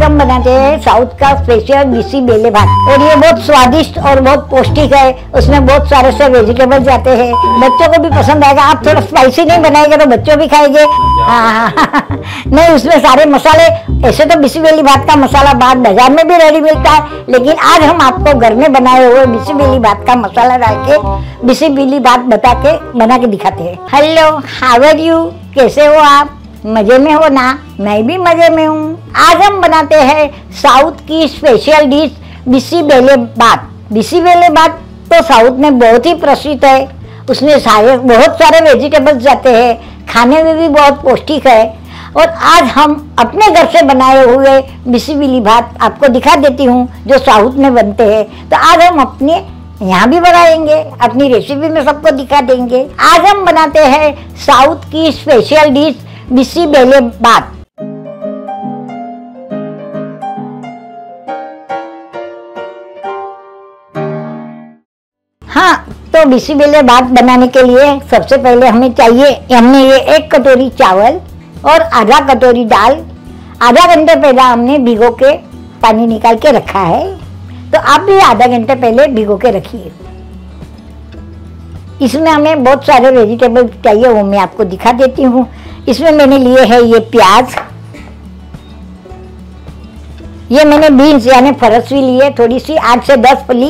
हम बनाते हैं साउथ का स्पेशल बिसी बेले भात और ये बहुत स्वादिष्ट और बहुत पौष्टिक है। उसमें बहुत सारे से वेजिटेबल जाते हैं, बच्चों को भी पसंद आएगा। आप थोड़ा स्पाइसी नहीं बनाएंगे तो बच्चों भी खाएंगे। हाँ नहीं, उसमें सारे मसाले, ऐसे तो बिसी बेली भात का मसाला बाजार में भी रेडी मिलता है, लेकिन आज हम आपको घर में बनाए हुए बिसी बेली भात का मसाला डाल के बिसी बेली भात बना के दिखाते हैं। Hello, how are you? कैसे हो आप? मजे में हो ना? मैं भी मजे में हूँ। आज हम बनाते हैं साउथ की स्पेशल डिश बिसी बेले भात। बिसी बेले भात तो साउथ में बहुत ही प्रसिद्ध है। उसमें बहुत सारे वेजिटेबल्स जाते हैं, खाने में भी बहुत पौष्टिक है। और आज हम अपने घर से बनाए हुए बिसी बेली भात आपको दिखा देती हूँ, जो साउथ में बनते हैं। तो आज हम अपने यहाँ भी बनाएंगे, अपनी रेसिपी में सबको दिखा देंगे। आज हम बनाते हैं साउथ की स्पेशल डिश बिसी बेले भात। हाँ, तो बिसी बेले भात बनाने के लिए सबसे पहले हमें चाहिए, हमने ये 1 कटोरी चावल और आधा कटोरी दाल आधा घंटे पहले हमने भिगो के पानी निकाल के रखा है। तो आप भी आधा घंटे पहले भिगो के रखिए। इसमें हमें बहुत सारे वेजिटेबल चाहिए, वो मैं आपको दिखा देती हूँ। इसमें मैंने लिए है ये प्याज, ये मैंने बीन्स यानी फरसी ली है थोड़ी सी, 8 से 10 फली।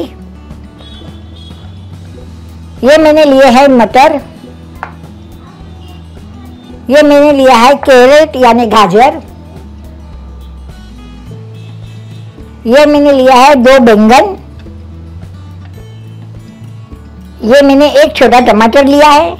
ये मैंने लिए है मटर, ये मैंने लिया है कैरेट यानी गाजर, ये मैंने लिया है 2 बैंगन, ये मैंने 1 छोटा टमाटर लिया है।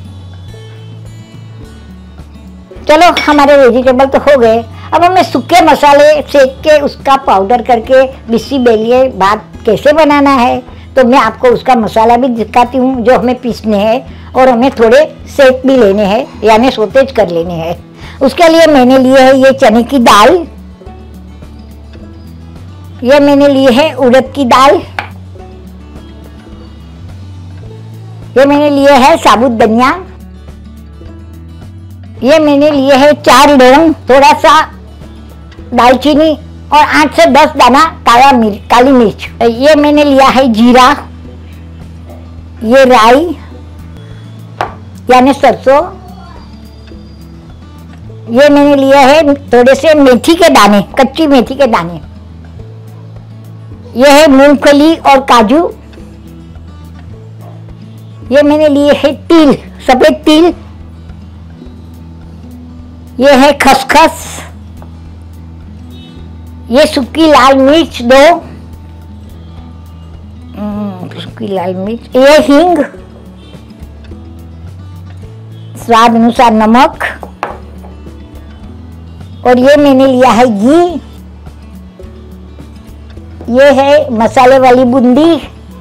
चलो, हमारे वेजिटेबल तो हो गए। अब हमें सूखे मसाले सेक के उसका पाउडर करके बिसी बेले भात कैसे बनाना है, तो मैं आपको उसका मसाला भी दिखाती हूँ, जो हमें पीसने हैं और हमें थोड़े सेक भी लेने हैं यानी सौतेज कर लेने हैं। उसके लिए मैंने लिए है ये चने की दाल, ये मैंने लिए है उड़द की दाल, ये मैंने लिए है साबुत धनिया, ये मैंने लिए है 4 लौंग, थोड़ा सा दालचीनी और 8 से 10 दाना काली मिर्च। ये मैंने लिया है जीरा, ये राई यानी सरसों, ये मैंने लिया है थोड़े से मेथी के दाने, कच्ची मेथी के दाने, ये है मूंगफली और काजू, ये मैंने लिए है तिल, सफेद तिल, ये है खसखस, ये सूखी लाल मिर्च 2, सूखी लाल मिर्च, ये हींग, स्वाद अनुसार नमक, और ये मैंने लिया है घी, ये है मसाले वाली बूंदी,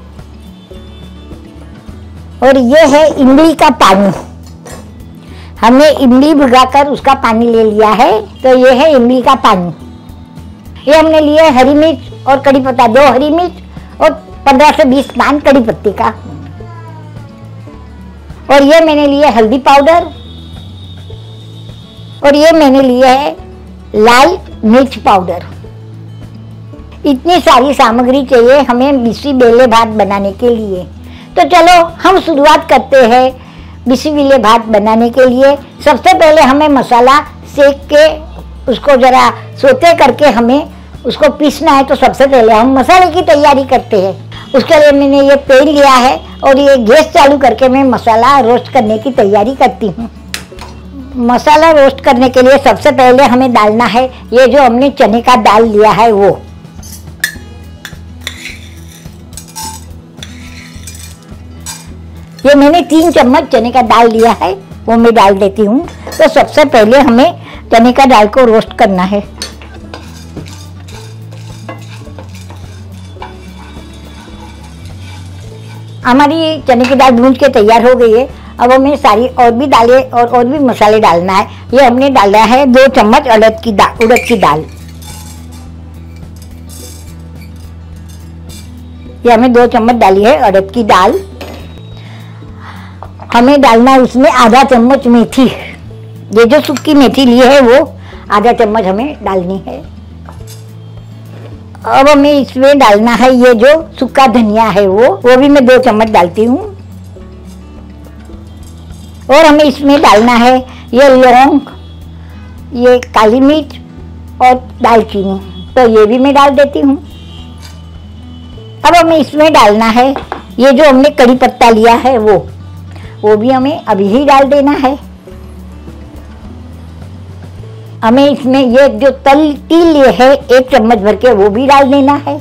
और ये है इमली का पानी। हमने इमली भिगाकर उसका पानी ले लिया है, तो ये है इमली का पानी। ये हमने लिए हरी मिर्च और कड़ी पत्ता, 2 हरी मिर्च और 15 से 20 पान कड़ी पत्ती का, और ये मैंने लिए हल्दी पाउडर, और ये मैंने लिए है लाल मिर्च पाउडर। इतनी सारी सामग्री चाहिए हमें बिसी बेले भात बनाने के लिए। तो चलो हम शुरुआत करते हैं बिसी बेले भात बनाने के लिए। सबसे पहले हमें मसाला सेक के उसको जरा सोते करके हमें उसको पीसना है। तो सबसे पहले हम मसाले की तैयारी करते हैं। उसके लिए मैंने ये पैन लिया है और ये गैस चालू करके मैं मसाला रोस्ट करने की तैयारी करती हूँ। मसाला रोस्ट करने के लिए सबसे पहले हमें डालना है ये जो हमने चने का दाल लिया है वो। ये मैंने 3 चम्मच चने का दाल लिया है, वो मैं डाल देती हूँ। तो सबसे पहले हमें चने का दाल को रोस्ट करना है। हमारी चने की दाल भून के तैयार हो गई है। अब हमें सारी और भी दालें और भी मसाले डालना है। ये हमने डाला है 2 चम्मच उड़द की दाल। ये हमें 2 चम्मच डाली है उड़द की दाल। हमें डालना है उसमें आधा चम्मच मेथी। ये जो सूखी मेथी ली है वो आधा चम्मच हमें डालनी है। अब हमें इसमें डालना है ये जो सूखा धनिया है वो भी मैं 2 चम्मच डालती हूँ। और हमें इसमें डालना है ये लौंग, ये काली मिर्च और दालचीनी, तो ये भी मैं डाल देती हूँ। अब हमें इसमें डालना है ये जो हमने कड़ी पत्ता लिया है वो भी हमें अभी ही डाल देना है। हमें इसमें ये जो तिल लिए है 1 चम्मच भर के वो भी डाल देना है।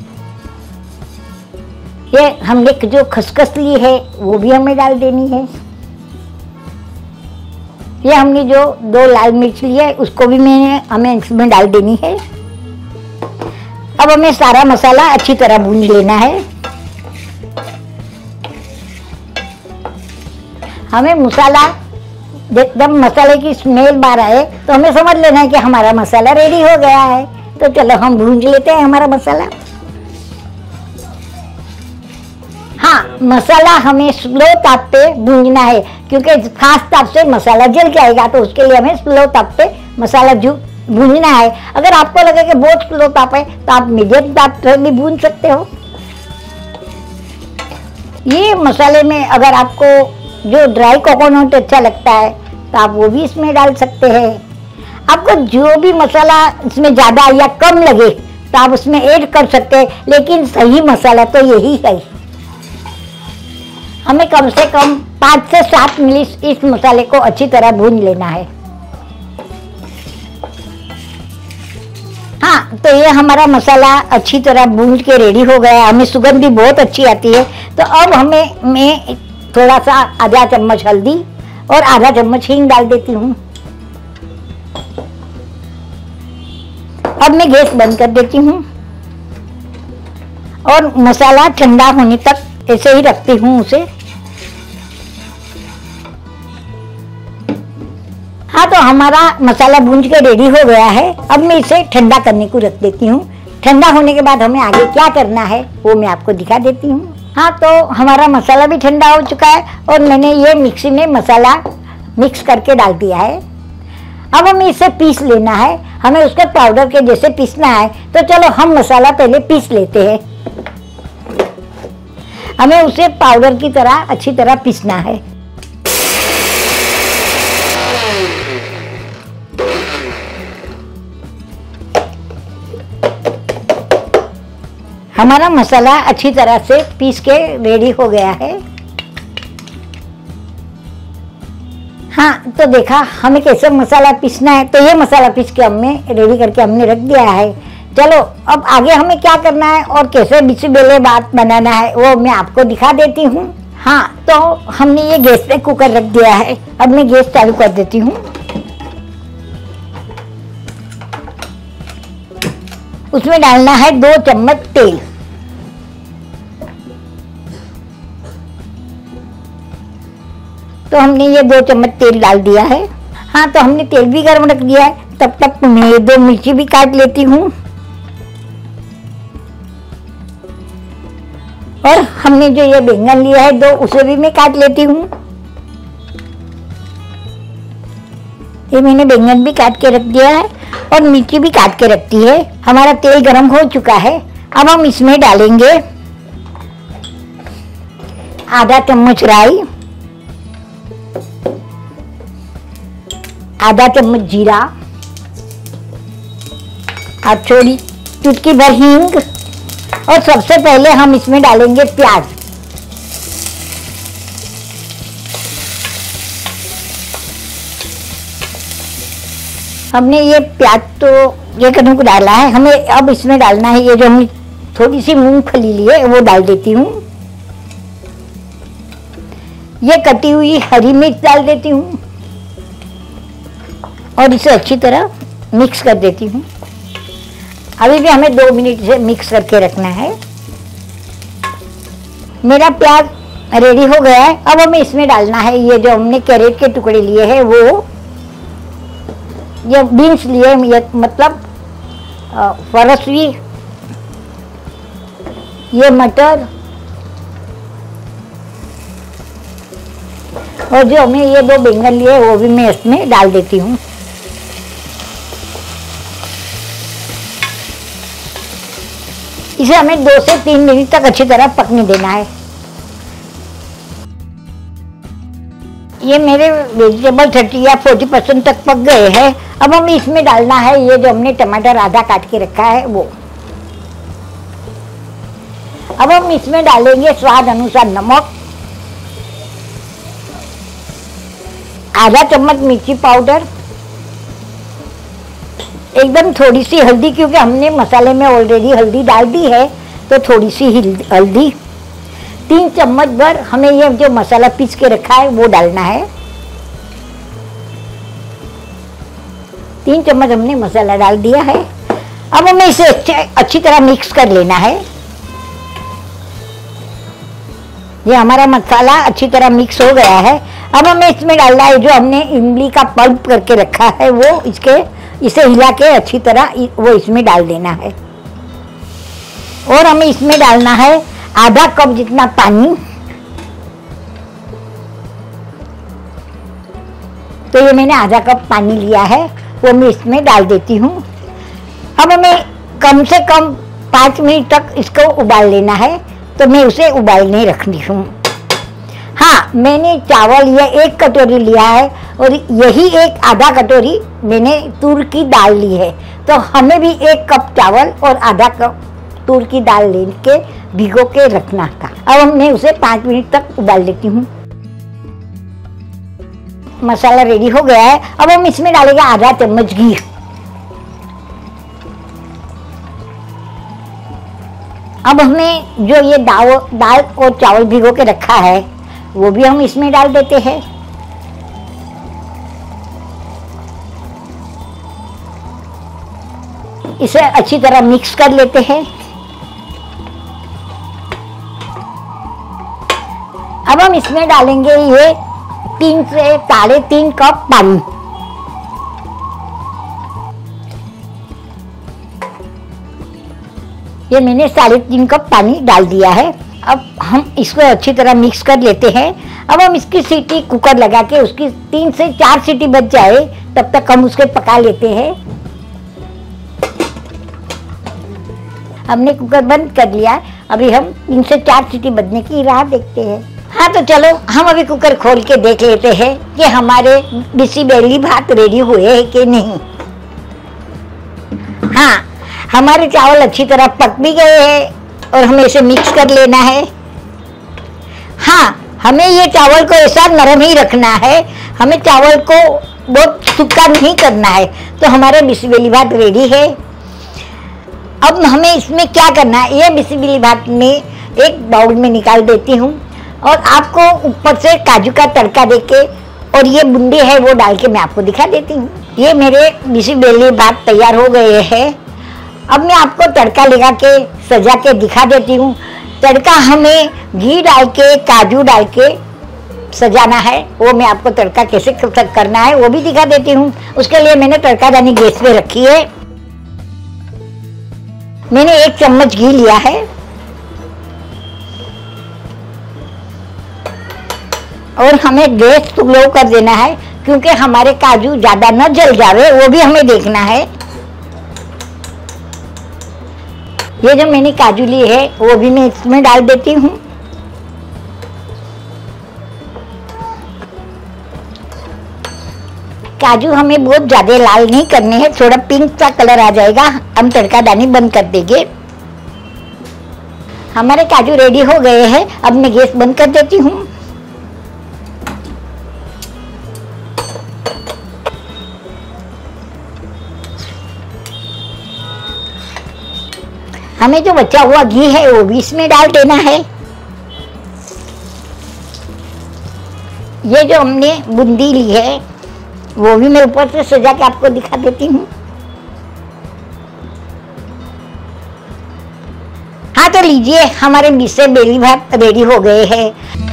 ये हमने जो खसखस ली है वो भी हमें डाल देनी है। ये हमने जो 2 लाल मिर्च ली है उसको भी हमें इसमें डाल देनी है। अब हमें सारा मसाला अच्छी तरह भून लेना है। हमें मसाला एकदम मसाले की स्मेल बाहर आए तो हमें समझ लेना है कि हमारा मसाला रेडी हो गया है। तो चलो हम भून लेते हैं हमारा मसाला। हाँ, मसाला हमें स्लो ताप पे भूनना है क्योंकि फास्ट ताप से मसाला जल जाएगा, तो उसके लिए हमें स्लो ताप पे मसाला भूनना है। अगर आपको लगे कि बहुत स्लो ताप है तो आप मीडियम ताप पे भी भून सकते हो। ये मसाले में अगर आपको जो ड्राई कोकोनट अच्छा लगता है तो आप वो भी इसमें डाल सकते हैं। आपको जो भी मसाला इसमें ज़्यादा या कम लगे तो आप उसमें ऐड कर सकते हैं, लेकिन सही मसाला तो यही है। हमें कम से कम 5 से 7 मिनट इस मसाले को अच्छी तरह भून लेना है। हाँ, तो ये हमारा मसाला अच्छी तरह भून के रेडी हो गया। हमें सुगंध भी बहुत अच्छी आती है। तो अब मैं थोड़ा सा आधा चम्मच हल्दी और आधा चम्मच हींग डाल देती हूँ। अब मैं गैस बंद कर देती हूँ और मसाला ठंडा होने तक ऐसे ही रखती हूँ उसे। हाँ, तो हमारा मसाला भून के रेडी हो गया है। अब मैं इसे ठंडा करने को रख देती हूँ। ठंडा होने के बाद हमें आगे क्या करना है वो मैं आपको दिखा देती हूँ। हाँ, तो हमारा मसाला भी ठंडा हो चुका है और मैंने ये मिक्सी में मसाला मिक्स करके डाल दिया है। अब हमें इसे पीस लेना है। हमें उसके पाउडर के जैसे पीसना है। तो चलो हम मसाला पहले पीस लेते हैं। हमें उसे पाउडर की तरह अच्छी तरह पीसना है। हमारा मसाला अच्छी तरह से पीस के रेडी हो गया है। हाँ, तो देखा हमें कैसे मसाला पीसना है। तो ये मसाला पीस के हमने रेडी करके हमने रख दिया है। चलो अब आगे हमें क्या करना है और कैसे बिसीबेलेबात बनाना है वो मैं आपको दिखा देती हूँ। हाँ, तो हमने ये गैस पे कुकर रख दिया है। अब मैं गैस चालू कर देती हूँ। उसमें डालना है 2 चम्मच तेल। तो हमने ये 2 चम्मच तेल डाल दिया है। हाँ, तो हमने तेल भी गर्म रख दिया है। तब तक मैं 2 मिर्ची भी काट लेती हूँ। और हमने जो ये बैंगन लिया है 2, उसे भी मैं काट लेती हूँ। ये मैंने बैंगन भी काट के रख दिया है और मिर्ची भी काट के रखती है। हमारा तेल गर्म हो चुका है। अब हम इसमें डालेंगे आधा चम्मच राई, आधा चम्मच जीरा और थोड़ी चुटकी भर हींग। और सबसे पहले हम इसमें डालेंगे प्याज। हमने ये प्याज तो ये कद्दू को डाला है। हमें अब इसमें डालना है ये जो हमने थोड़ी सी मूंगफली ली है वो डाल देती हूँ। ये कटी हुई हरी मिर्च डाल देती हूँ और इसे अच्छी तरह मिक्स कर देती हूँ। अभी भी हमें 2 मिनट से मिक्स करके रखना है। मेरा प्याज रेडी हो गया है। अब हमें इसमें डालना है ये जो हमने कैरेट के टुकड़े लिए हैं वो, ये बीन्स लिए मतलब फरसवी, ये मटर और जो हमें ये 2 बैंगन लिए वो भी मैं इसमें डाल देती हूँ। इसे हमें 2 से 3 मिनट तक अच्छी तरह पकने देना है। ये मेरे वेजिटेबल 30 या 40% तक पक गए हैं। अब हमें इसमें डालना है ये जो हमने टमाटर आधा काट के रखा है वो। अब हम इसमें डालेंगे स्वाद अनुसार नमक, आधा चम्मच मिर्ची पाउडर, एकदम थोड़ी सी हल्दी, क्योंकि हमने मसाले में ऑलरेडी हल्दी डाल दी है तो थोड़ी सी हल्दी। 3 चम्मच भर हमें ये जो मसाला पीस के रखा है वो डालना है। 3 चम्मच हमने मसाला डाल दिया है। अब हमें इसे अच्छी तरह मिक्स कर लेना है। ये हमारा मसाला अच्छी तरह मिक्स हो गया है। अब हमें इसमें डालना है जो हमने इमली का पल्प करके रखा है वो, इसे हिला के अच्छी तरह वो इसमें डाल देना है। और हमें इसमें डालना है आधा कप जितना पानी। तो ये मैंने आधा कप पानी लिया है वो मैं इसमें डाल देती हूँ। अब हमें कम से कम 5 मिनट तक इसको उबाल लेना है, तो मैं उसे उबालने रखनी हूँ। हाँ, मैंने चावल ये 1 कटोरी लिया है और यही आधा कटोरी मैंने तूर की दाल ली है। तो हमें भी 1 कप चावल और आधा कप तूर की दाल लेके भिगो के रखना था। अब मैं उसे 5 मिनट तक उबाल लेती हूँ। मसाला रेडी हो गया है। अब हम इसमें डालेंगे आधा चम्मच घी। अब हमें जो ये दाल और चावल भिगो के रखा है वो भी हम इसमें डाल देते हैं। इसे अच्छी तरह मिक्स कर लेते हैं। अब हम इसमें डालेंगे ये 3 से 3.5 कप पानी। ये मैंने 3.5 कप पानी डाल दिया है। अब हम इसको अच्छी तरह मिक्स कर लेते हैं। अब हम इसकी सीटी कुकर लगा के उसकी 3 से 4 सीटी बच जाए तब तक हम उसके पका लेते हैं। हमने कुकर बंद कर लिया। अभी हम 3 से 4 सीटी बजने की राह देखते हैं। हाँ, तो चलो हम अभी कुकर खोल के देख लेते हैं कि हमारे बिसीबेली भात रेडी हुए हैं कि नहीं। हाँ, हमारे चावल अच्छी तरह पक भी गए हैं और हमें इसे मिक्स कर लेना है। हाँ, हमें ये चावल को ऐसा नरम ही रखना है, हमें चावल को बहुत सूखा नहीं करना है। तो हमारे बिसीबेली भात रेडी है। अब हमें इसमें क्या करना है, ये बिसीबेली भात में एक बाउल में निकाल देती हूँ और आपको ऊपर से काजू का तड़का देके और ये बूंदी है वो डाल के मैं आपको दिखा देती हूँ। ये मेरे बिसीबेली भात तैयार हो गए हैं। अब मैं आपको तड़का लगा के सजा के दिखा देती हूँ। तड़का हमें घी डाल के काजू डाल के सजाना है, वो मैं आपको तड़का कैसे करना है वो भी दिखा देती हूँ। उसके लिए मैंने तड़कादानी गैस पे रखी है। मैंने 1 चम्मच घी लिया है और हमें गैस लो कर देना है क्योंकि हमारे काजू ज्यादा न जल जावे, वो भी हमें देखना है। ये जो मैंने काजू ली है वो भी मैं इसमें डाल देती हूँ। काजू हमें बहुत ज्यादा लाल नहीं करने हैं, थोड़ा पिंक सा कलर आ जाएगा हम तड़कादानी बंद कर देंगे। हमारे काजू रेडी हो गए हैं। अब मैं गैस बंद कर देती हूँ। हमें जो बचा हुआ घी है वो भी इसमें डाल देना है। ये जो हमने बूंदी ली है वो भी मैं ऊपर से सजा के आपको दिखा देती हूँ। हाँ, तो लीजिए हमारे बिसीबेली भात रेडी हो गए हैं।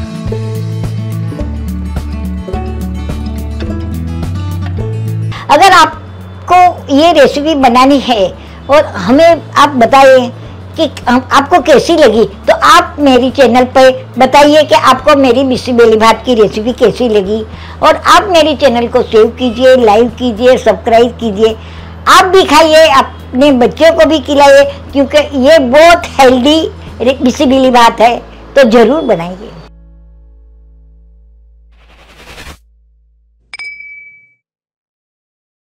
अगर आपको ये रेसिपी बनानी है और हमें आप बताइए कि आपको कैसी लगी, तो आप मेरी चैनल पर बताइए कि आपको मेरी बिसीबेली भात की रेसिपी कैसी लगी। और आप मेरे चैनल को सेव कीजिए, लाइक कीजिए, सब्सक्राइब कीजिए। आप भी खाइए, आप अपने बच्चों को भी खिलाइए, क्योंकि ये बहुत हेल्दी बिसी बिली बात है, तो जरूर बनाइए।